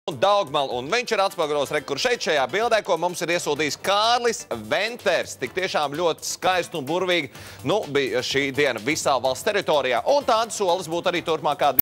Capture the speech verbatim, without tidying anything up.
Daugmalu, un viņš ir atspoguļos rekur šeit šajā bildē, ko mums ir iesūtījis Kārlis Venters. Tik tiešām ļoti skaisti un burvīgi, nu, bija šī diena visā valsts teritorijā, un tādas solis būtu arī turpmākā